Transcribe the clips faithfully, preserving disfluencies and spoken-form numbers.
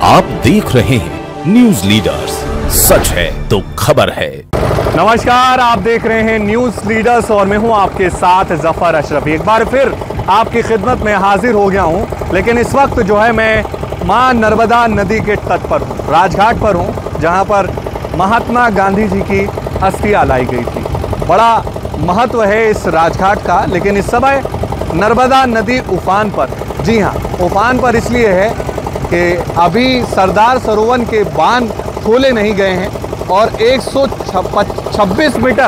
आप देख रहे हैं न्यूज लीडर्स, सच है तो खबर है। नमस्कार, आप देख रहे हैं न्यूज लीडर्स और मैं हूं आपके साथ जफर अशरफ। एक बार फिर आपकी खिदमत में हाजिर हो गया हूं, लेकिन इस वक्त जो है मैं मां नर्मदा नदी के तट पर हूं, राजघाट पर हूं, जहां पर महात्मा गांधी जी की अस्थियां लाई गई थी। बड़ा महत्व है इस राजघाट का, लेकिन इस समय नर्मदा नदी उफान पर, जी हाँ उफान पर इसलिए है कि अभी सरदार सरोवर के बांध खोले नहीं गए हैं और एक सौ छब्बीस मीटर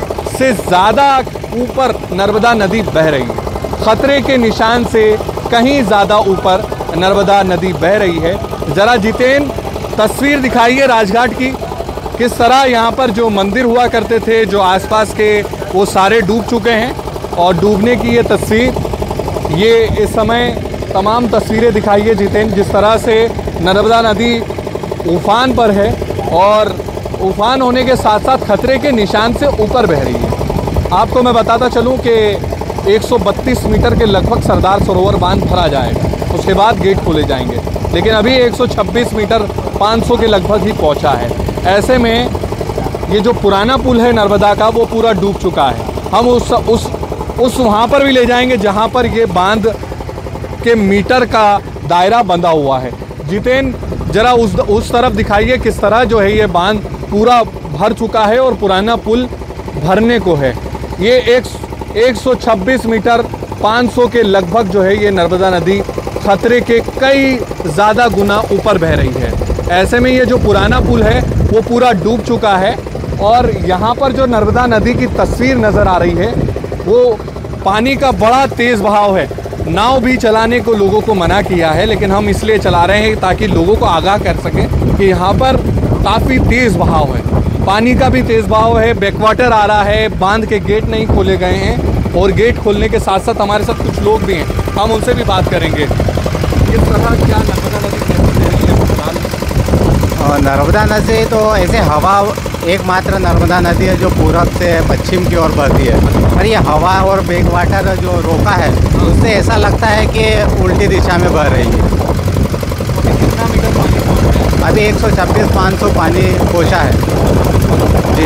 से ज़्यादा ऊपर नर्मदा नदी बह रही है। खतरे के निशान से कहीं ज़्यादा ऊपर नर्मदा नदी बह रही है। ज़रा जितेंद्र तस्वीर दिखाइए राजघाट की, किस तरह यहाँ पर जो मंदिर हुआ करते थे, जो आसपास के, वो सारे डूब चुके हैं। और डूबने की ये तस्वीर, ये इस समय तमाम तस्वीरें दिखाइए जितेंद्र, जिस तरह से नर्मदा नदी उफान पर है और उफान होने के साथ साथ खतरे के निशान से ऊपर बह रही है। आपको मैं बताता चलूं कि एक सौ बत्तीस मीटर के लगभग सरदार सरोवर बांध भरा जाएगा, उसके बाद गेट खोले जाएंगे, लेकिन अभी एक सौ छब्बीस मीटर पाँच सौ के लगभग ही पहुंचा है। ऐसे में ये जो पुराना पुल है नर्मदा का, वो पूरा डूब चुका है। हम उस उस उस वहाँ पर भी ले जाएंगे जहाँ पर ये बांध के मीटर का दायरा बंधा हुआ है। जितेंद्र जरा उस उस तरफ दिखाइए किस तरह जो है ये बांध पूरा भर चुका है और पुराना पुल भरने को है। ये एक एक सौ छब्बीस मीटर पाँच सौ के लगभग जो है ये नर्मदा नदी खतरे के कई ज़्यादा गुना ऊपर बह रही है। ऐसे में ये जो पुराना पुल है वो पूरा डूब चुका है और यहाँ पर जो नर्मदा नदी की तस्वीर नज़र आ रही है वो पानी का बड़ा तेज़ बहाव है। नाव भी चलाने को लोगों को मना किया है, लेकिन हम इसलिए चला रहे हैं ताकि लोगों को आगाह कर सकें कि यहाँ पर काफ़ी तेज़ बहाव है, पानी का भी तेज़ बहाव है, बैकवाटर आ रहा है, बांध के गेट नहीं खोले गए हैं और गेट खोलने के साथ साथ हमारे साथ कुछ लोग भी हैं, हम उनसे भी बात करेंगे। किस तरह क्या नर्मदा नदी कैसे दे रही है फिलहाल? नर्मदा नदी तो ऐसे हवा एकमात्र नर्मदा नदी है जो पूरब से पश्चिम की ओर बहती है, और ये हवा और बैकवाटर जो रोका है उससे ऐसा लगता है कि उल्टी दिशा में बह रही है। कितना मीटर पानी पहुँच रहा है? अभी एक सौ छब्बीस पाँच सौ पानी पहुँचा है जी।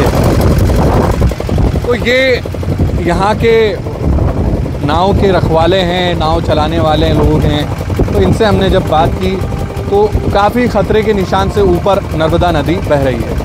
तो ये यहाँ के नाव के रखवाले हैं, नाव चलाने वाले लोग हैं, तो इनसे हमने जब बात की तो काफ़ी खतरे के निशान से ऊपर नर्मदा नदी बह रही है।